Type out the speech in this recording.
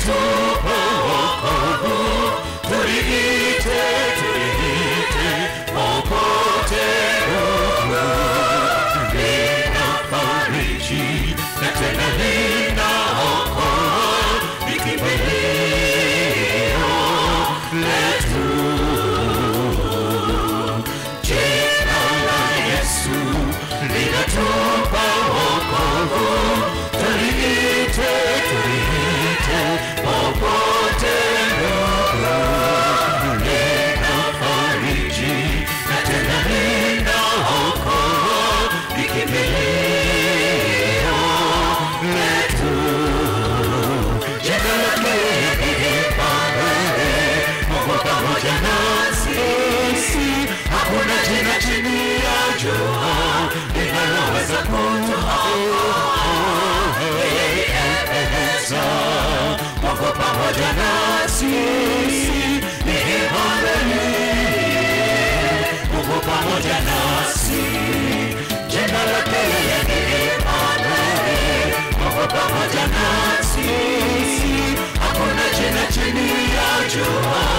linatupa wokovu. Tuliite, tuliite, popote uko. Linafariji na tena linaokoa, ni kimbilio letu. Jina la Yesu linatupa wokovu. Tuliite, tuliite, popote uko. Linafariji na tena linaokoa, ni kimbilio letu. Jina lake Emanueli, Mungu pamoja nasi. Hakuna jina chini ya jua linaloweza kutuokoa. Ebeneza, Mungu pamoja nasi. Ni Emanueli, Mungu pamoja nasi. Jina lake Emanueli, Mungu pamoja nasi. Hakuna jina chini ya jua